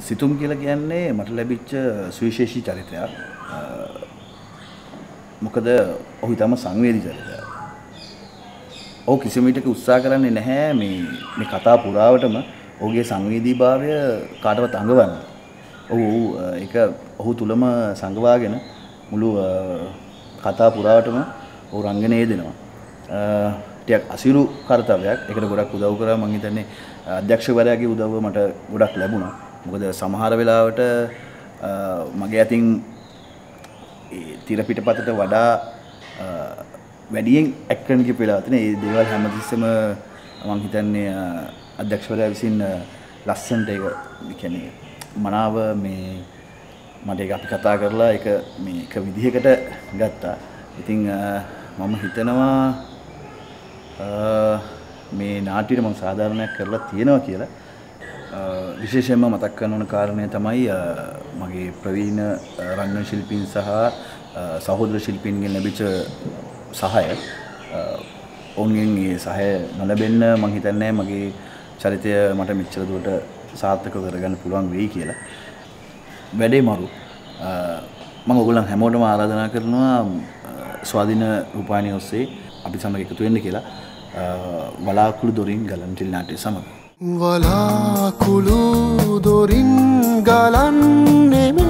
සිතුම් කියලා කියන්නේ මට ලැබිච්ච සුවිශේෂී චරිතයක්. මොකද ඔහු ඊටම සංවේදී චරිතයක්. ඔහු කිසිම විටක උත්සාහ කරන්නේ නැහැ මේ කතා පුරාවටම ඔහුගේ සංවේදීභාවය කාටවත් අඟවන්න. ඔහු තුලම සංගවාගෙන මුළු කතා පුරාවටම ඔහු රංගනයේ දෙනවා. ටිකක් අසිරු කාර්යයක්. ඒකට ගොඩක් උදව් කරා මම හිතන්නේ අධ්‍යක්ෂකවරයාගේ උදව්ව මට ගොඩක් ලැබුණා. මොකද සමහර වෙලාවට මගේ අතින් තිර පිටපතට වඩා වැඩියෙන් ඇක්ට් කරන්න කියපු වෙලාව තියෙන. ඒ දේවල් හැමතිස්සෙම මම හිතන්නේ අධ්‍යක්ෂකවරයා විසින් ලස්සනට ඒක කියන්නේ මනාව මට ඒක අපි කතා කරලා ඒක මේක විදිහකට ගත්තා. ඉතින් මම හිතනවා මේ නාට්‍යයට මම සාධාරණයක් කරලා තියෙනවා කියලා. විශේෂයෙන්ම මතක් කරන ඕන කාරණය තමයි මගේ ප්‍රවීණ රංගන ශිල්පීන් සහ සහෝදර ශිල්පීන්ගෙන් ලැබිච්ච සහාය. ඔවුන්ගෙන් මේ සහාය නොලැබෙන්න මම හිතන්නේ මගේ චරිතය මට මෙච්චර දුරට සාර්ථක කරගන්න පුළුවන් වෙයි කියලා. වැඩේ මරු. මම ඔයගොල්ලන් හැමෝටම ආරාධනා කරනවා ස්වාධීන රූපවාහිනිය ඔස්සේ අපි සමග එකතු වෙන්න කියලා. වලාකුළු දොරින් ගලන ටෙලිනාට්‍ය සමග. වලාකුළු දොරින් ගලන්නේ